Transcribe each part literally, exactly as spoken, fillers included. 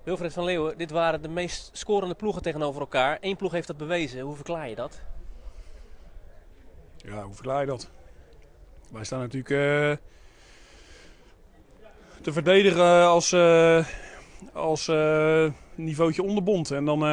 Wilfred van Leeuwen, dit waren de meest scorende ploegen tegenover elkaar. Eén ploeg heeft dat bewezen. Hoe verklaar je dat? Ja, hoe verklaar je dat? Wij staan natuurlijk uh, te verdedigen als, uh, als uh, niveautje onderbond. En dan, uh,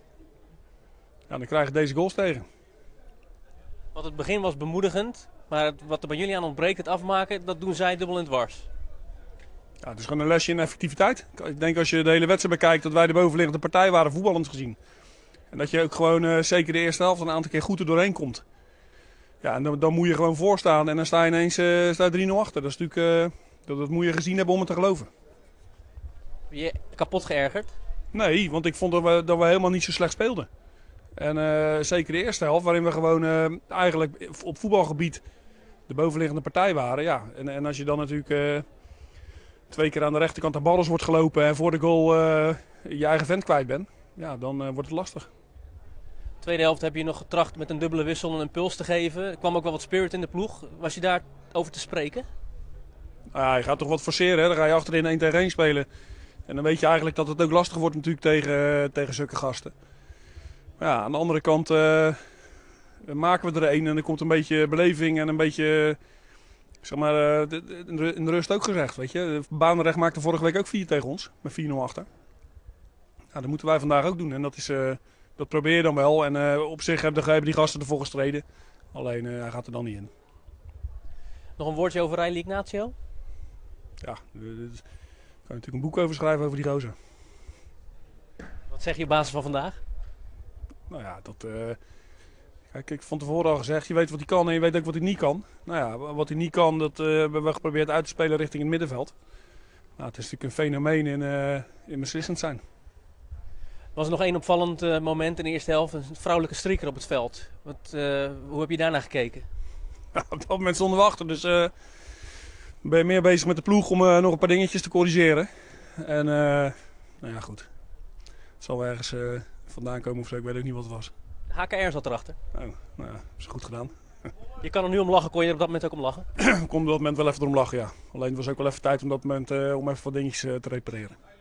ja, dan krijg je deze goals tegen. Want het begin was bemoedigend. Maar wat er bij jullie aan ontbreekt, het afmaken, dat doen zij dubbel en dwars. Ja, het is gewoon een lesje in effectiviteit. Ik denk als je de hele wedstrijd bekijkt dat wij de bovenliggende partij waren voetballend gezien. En dat je ook gewoon uh, zeker de eerste helft een aantal keer goed er doorheen komt. Ja, en dan, dan moet je gewoon voorstaan en dan sta je ineens uh, drie nul achter. Dat, is natuurlijk, uh, dat, dat moet je gezien hebben om het te geloven. Ben je kapot geërgerd? Nee, want ik vond dat we, dat we helemaal niet zo slecht speelden. En uh, zeker de eerste helft, waarin we gewoon uh, eigenlijk op voetbalgebied de bovenliggende partij waren. Ja. En, en als je dan natuurlijk uh, twee keer aan de rechterkant de ballen wordt gelopen en voor de goal uh, je eigen vent kwijt bent, ja, dan uh, wordt het lastig. Tweede helft heb je nog getracht met een dubbele wissel een impuls te geven. Er kwam ook wel wat spirit in de ploeg. Was je daar over te spreken? Nou ja, je gaat toch wat forceren, hè? Dan ga je achterin één tegen één spelen. En dan weet je eigenlijk dat het ook lastig wordt natuurlijk tegen, uh, tegen zulke gasten. Maar ja, aan de andere kant uh, maken we er één en er komt een beetje beleving en een beetje, zeg maar, uh, in de rust ook gezegd, weet je. Baanrecht maakte vorige week ook vier tegen ons, met vier nul achter. Ja, dat moeten wij vandaag ook doen en dat, is, uh, dat probeer je dan wel. En uh, op zich hebben, hebben die gasten ervoor gestreden, alleen uh, hij gaat er dan niet in. Nog een woordje over Riley Ignacio? Ja, daar kan je natuurlijk een boek over schrijven over die gozer. Wat zeg je op basis van vandaag? Nou ja, dat, uh, kijk, ik van tevoren al gezegd, je weet wat hij kan en je weet ook wat hij niet kan. Nou ja, wat hij niet kan, dat uh, hebben we geprobeerd uit te spelen richting het middenveld. Nou, het is natuurlijk een fenomeen in, uh, in beslissend zijn. Er was nog één opvallend uh, moment in de eerste helft, een vrouwelijke striker op het veld. Wat, uh, hoe heb je daarnaar gekeken? Ja, op dat moment stonden we achter, dus uh, ben je meer bezig met de ploeg om uh, nog een paar dingetjes te corrigeren. En uh, nou ja, goed. Het zal wel ergens uh, vandaan komen of zo, ik weet ook niet wat het was. De H K R zat erachter. Oh, nou ja, is goed gedaan. Je kan er nu om lachen, kon je er op dat moment ook om lachen? Ik kon op dat moment wel even erom lachen, ja. Alleen het was ook wel even tijd om, dat moment, uh, om even wat dingetjes uh, te repareren.